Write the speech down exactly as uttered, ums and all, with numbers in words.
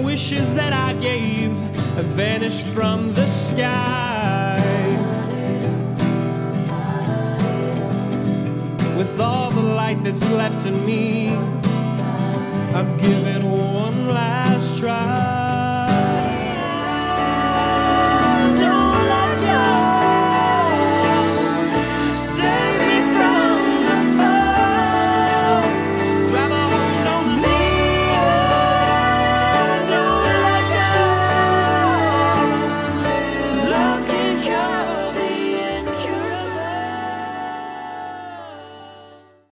wishes that I gave have vanished from the sky. With all the light that's left in me, I'll give it one last try.